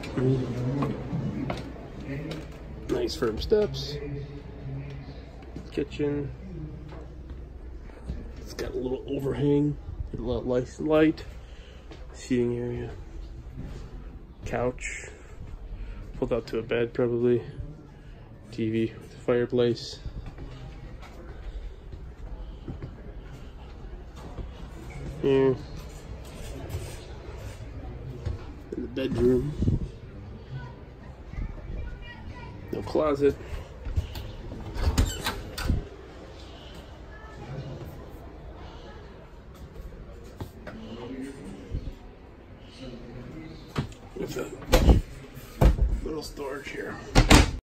Nice firm steps. Kitchen. It's got a little overhang, a lot of light. Seating area. Couch. Pulled out to a bed probably. TV with a fireplace. Here. In the bedroom. No closet. With a little storage here.